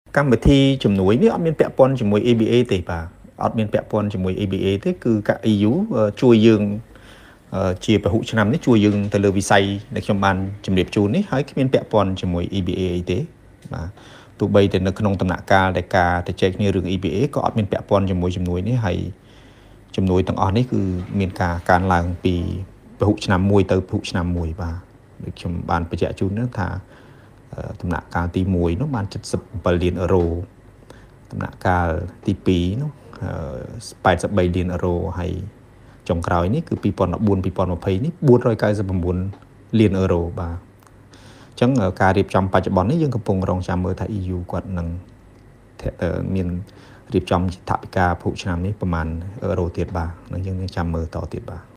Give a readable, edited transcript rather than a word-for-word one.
កម្មវិធីជំនួយនេះអត់មានពាក់ព័ន្ធជាមួយ ABA ទេបាទអត់មានពាក់ព័ន្ធជាមួយ ABA ទេគឺកា EU ជួយយើងជាពហុឆ្នាំនេះជួយយើងទៅលើវិស័យដែលខ្ញុំបានជម្រាបជូននេះហើយគ្មានពាក់ព័ន្ធជាមួយ EBA អីទេបាទទោះបីតែនៅក្នុងដំណាក់កាលដែលការទៅចែកគ្នារឿង EBA ក៏អត់មានពាក់ព័ន្ធជាមួយជំនួយនេះហើយជំនួយទាំងអស់នេះគឺមានការកើនឡើងពីពហុឆ្នាំមួយទៅពហុឆ្នាំមួយបាទដូចខ្ញុំបានបញ្ជាក់ជូនថាដំណាក់កាលទី1នោះបាន77លានអឺរ៉ូដំណាក់កាលទី2នោះ83លានអឺរ៉ូហើយចុងក្រោយនេះគឺ2014 2020នេះ499លានអឺរ៉ូបាទអញ្ចឹងការរៀបចំបច្ចុប្បន្ននេះយើងកំពុងរងចាំមើលថា EU គាត់នឹងមានរៀបចំថវិកាពហុឆ្នាំនេះប្រហែលអឺរ៉ូទៀតបាទនឹងយើងចាំមើលតទៀតបាទ